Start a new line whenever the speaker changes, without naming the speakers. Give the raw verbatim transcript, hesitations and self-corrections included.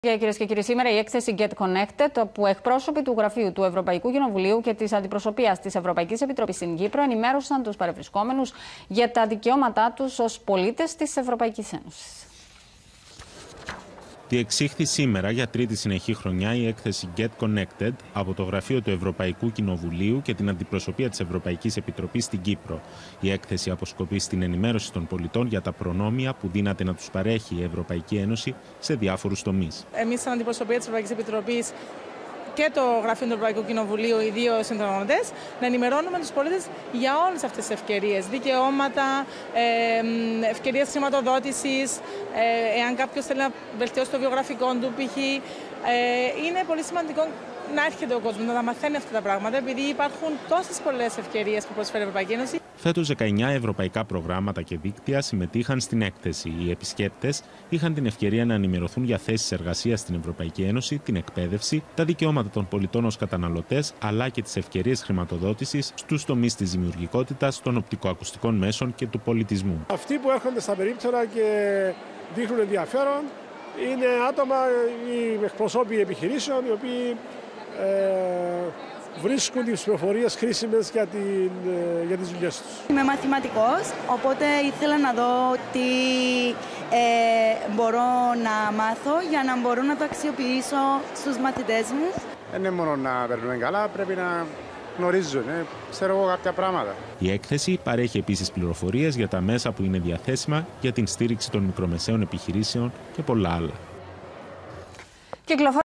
Κυρίες και κύριοι, σήμερα η έκθεση Get Connected, που εκπρόσωποι του Γραφείου του Ευρωπαϊκού Κοινοβουλίου και της Αντιπροσωπείας της Ευρωπαϊκής Επιτροπής στην Κύπρο ενημέρωσαν τους παρευρισκόμενους για τα δικαιώματά τους ως πολίτες της Ευρωπαϊκής Ένωσης.
Διεξήχθη σήμερα για τρίτη συνεχή χρονιά η έκθεση Get Connected από το Γραφείο του Ευρωπαϊκού Κοινοβουλίου και την Αντιπροσωπεία της Ευρωπαϊκής Επιτροπής στην Κύπρο. Η έκθεση αποσκοπεί στην ενημέρωση των πολιτών για τα προνόμια που δύναται να τους παρέχει η Ευρωπαϊκή Ένωση σε διάφορους τομείς.
Εμείς, σαν Αντιπροσωπεία της Ευρωπαϊκής Επιτροπής και το Γραφείο του Ευρωπαϊκού Κοινοβουλίου, οι δύο συνδρομητές, να ενημερώνουμε τους πολίτες για όλες αυτές τις ευκαιρίες. Δικαιώματα, ευκαιρίες χρηματοδότησης, εάν κάποιος θέλει να βελτιώσει το βιογραφικό του, π.χ. Είναι πολύ σημαντικό να έρχεται ο κόσμος να τα μαθαίνει αυτά τα πράγματα, επειδή υπάρχουν τόσες πολλές ευκαιρίες που προσφέρει η Ευρωπαϊκή Ένωση.
Φέτος δεκαεννιά ευρωπαϊκά προγράμματα και δίκτυα συμμετείχαν στην έκθεση. Οι επισκέπτες είχαν την ευκαιρία να ενημερωθούν για θέσεις εργασίας στην Ευρωπαϊκή Ένωση, την εκπαίδευση, τα δικαιώματα των πολιτών ως καταναλωτές, αλλά και τις ευκαιρίες χρηματοδότησης στους τομείς της δημιουργικότητας, των οπτικοακουστικών μέσων και του πολιτισμού.
Αυτοί που έρχονται στα περίπτερα και δείχνουν ενδιαφέρον είναι άτομα, οι εκπροσώποι επιχειρήσεων, οι οποίοι ε, βρίσκουν τις πληροφορίες χρήσιμες για, την, για τις δουλειές τους.
Είμαι μαθηματικός, οπότε ήθελα να δω τι ε, μπορώ να μάθω για να μπορώ να το αξιοποιήσω στους μαθητές μου.
Δεν είναι μόνο να περνούμε καλά, πρέπει να γνωρίζουν, ε, ξέρω εγώ κάποια πράγματα.
Η έκθεση παρέχει επίσης πληροφορίες για τα μέσα που είναι διαθέσιμα για την στήριξη των μικρομεσαίων επιχειρήσεων και πολλά άλλα.